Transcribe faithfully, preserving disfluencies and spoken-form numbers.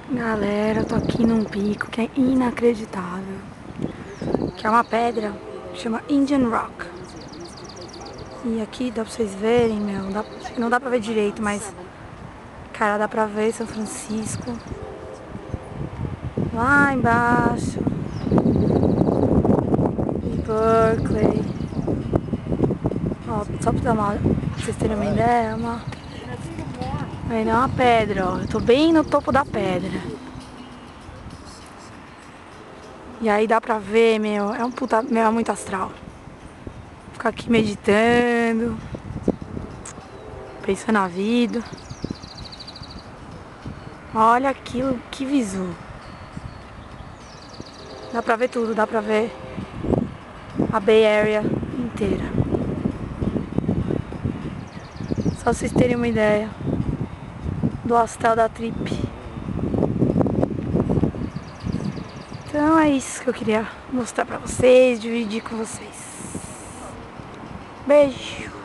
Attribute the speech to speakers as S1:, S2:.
S1: Galera, eu tô aqui num pico que é inacreditável. Que é uma pedra, chama Indian Rock. E aqui dá pra vocês verem, meu, dá, não dá pra ver direito, mas cara, dá pra ver São Francisco. Lá embaixo. E Berkeley. Ó, só pra, dar uma, pra vocês terem uma ideia, é uma... Aí não é uma pedra, ó. Eu tô bem no topo da pedra. E aí dá pra ver, meu, é um puta, meu, é muito astral. Ficar aqui meditando, pensando na vida. Olha aquilo, que visu. Dá pra ver tudo, dá pra ver a Bay Area inteira. Só vocês terem uma ideia do astral da trip. Então é isso que eu queria mostrar pra vocês, dividir com vocês. Beijo!